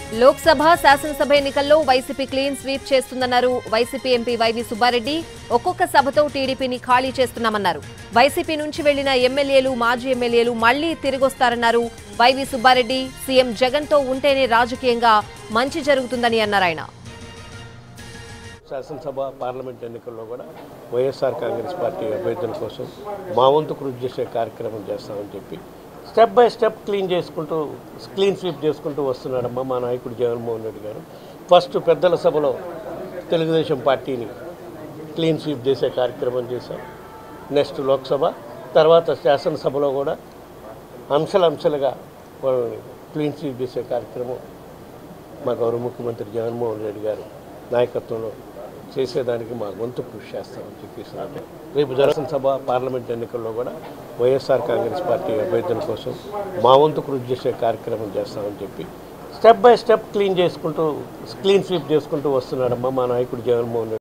లోక్సభ శాసనసభ ఎన్నికల్లో YCP clean sweep చేస్తుందన్నారు వైసీపీ ఎంపీ వైవి సుబ్బారెడ్డి. ఒక్కొక్క సభతో టీడీపీని ఖాళీ చేస్తున్నామన్నారు. వైసీపీ నుంచి వెళ్లిన ఎమ్మెల్యేలు, మాజీ ఎమ్మెల్యేలు మళ్లీ తిరిగొస్తారన్నారు వైవి సుబ్బారెడ్డి. సీఎం జగన్తో ఉంటేనే రాజకీయంగా మంచి జరుగుతుందని అన్నారు ఆయన. శాసనసభ పార్లమెంట్ ఎన్నికల్లో కూడా వైఎస్ఆర్ కాంగ్రెస్ పార్టీ అభ్యర్థుల కోసం మా వంతు కృషి చేసే కార్యక్రమం చేస్తామని చెప్పి step by step clean sweep చేసుకుంటూ వస్తున్నాడమ్మా మా నాయకుడు జగన్మోహన్ రెడ్డి గారు. ఫస్ట్ పెద్దల సభలో తెలుగుదేశం పార్టీని క్లీన్ స్వీప్ చేసే కార్యక్రమం చేశాం. నెక్స్ట్ లోక్సభ, తర్వాత శాసనసభలో కూడా అంశాలుగా వాళ్ళని క్లీన్ స్వీప్ చేసే కార్యక్రమం మా గౌరవ ముఖ్యమంత్రి జగన్మోహన్ రెడ్డి గారు నాయకత్వంలో చేసేదానికి మా వంతు కృషి చేస్తామని చెప్పేసి రేపు శాసనసభ పార్లమెంట్ ఎన్నికల్లో కూడా వైఎస్ఆర్ కాంగ్రెస్ పార్టీ అభ్యర్థుల కోసం మా వంతు కృషి చేసే కార్యక్రమం చేస్తామని చెప్పి step by step clean sweep చేసుకుంటూ వస్తున్నాడమ్మా మా నాయకుడు జగన్మోహన్ రెడ్డి.